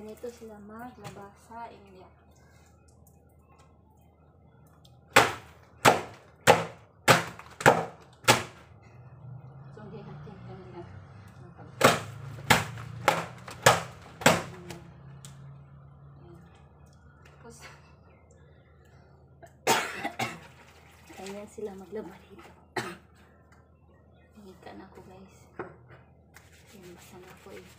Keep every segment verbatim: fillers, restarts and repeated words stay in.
Ganito sila maglaba sa India. So, hindi natin kanina. Tapos, ayan sila maglaba dito. Hingit na ako guys. Ayan, basa na ako eh.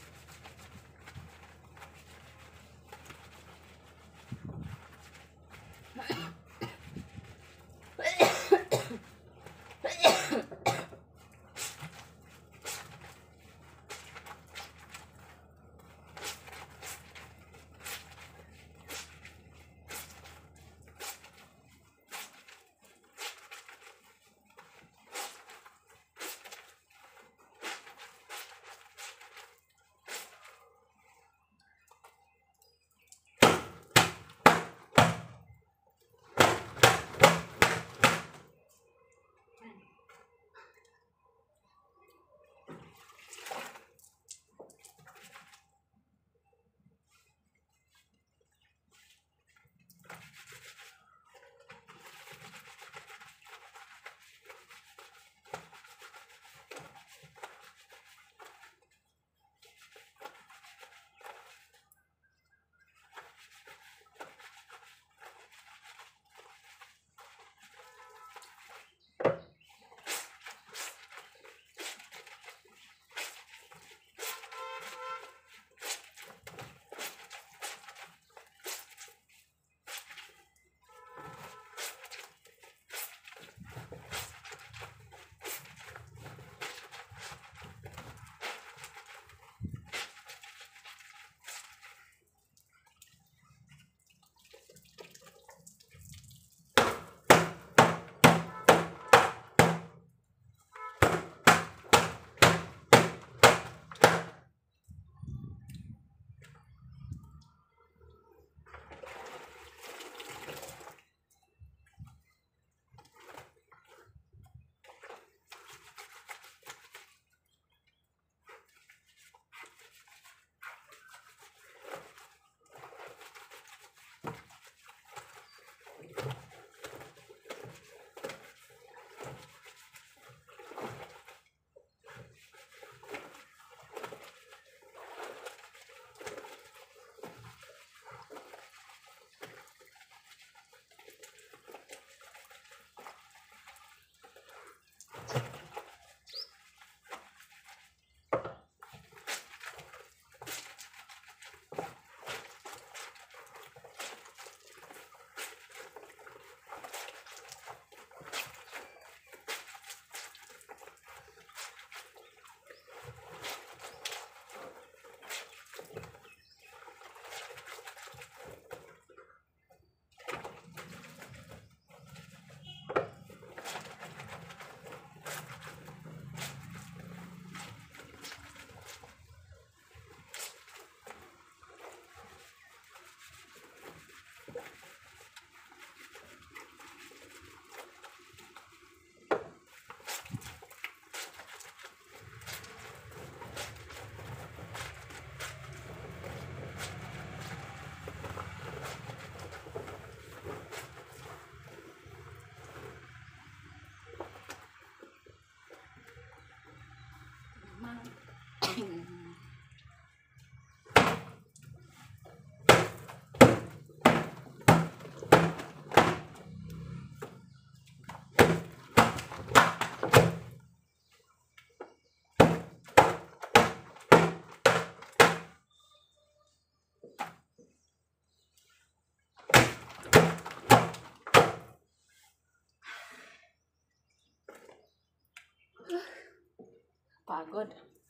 Pagod.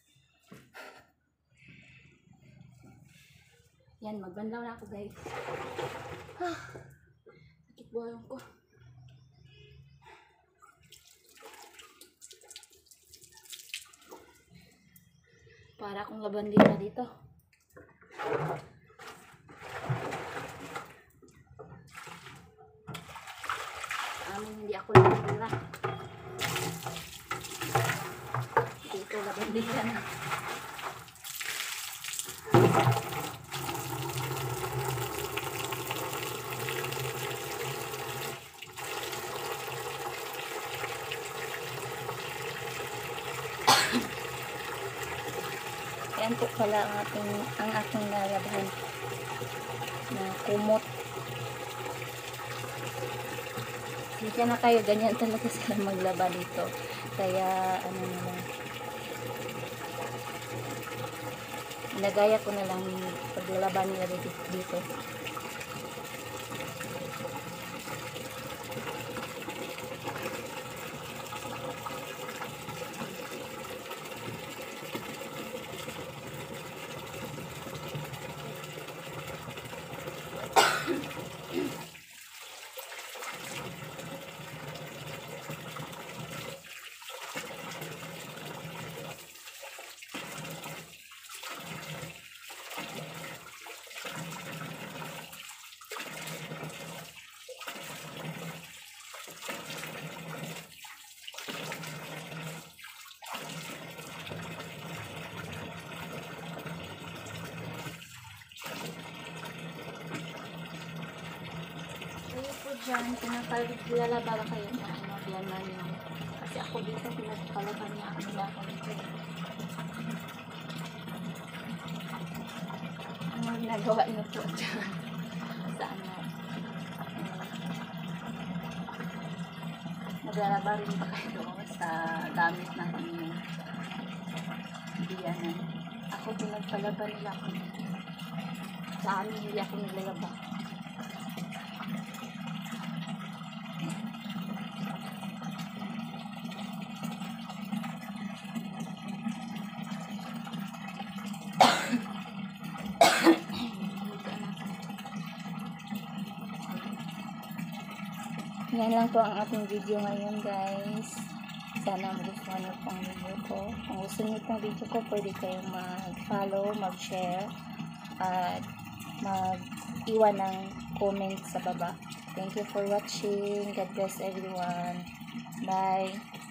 Yan, magbanlaw na ako guys. Ah, sakit buhay ko. Para akong labandita dito. Amin, hindi ako labandita. Dito labandita na. po pala ang ating ang aking nalabahan na kumot. Sige na kayo, ganyan talaga sila maglaba dito. Kaya ano na lang, nagaya ko na lang paglalaban nila dito. Diyan, pinapalala kayo na ano, laman yung, kasi ako dito pinagpalaban niya ang nila ako dito. Ano ginagawa niyo po dyan? Sa ano? Naglalaba rin ba kayo doon sa gamit ng inyong biyanan? Ako pinagpalaban nila ako dito. Sa amin hindi ako naglalaba. Yan lang po ang ating video ngayon, guys. Sana magustuhan niyo po ang video ko. Kung gusto niyo pong video ko, pwede kayong mag-follow, mag-share, at mag-iwan ng comment sa baba. Thank you for watching. God bless everyone. Bye.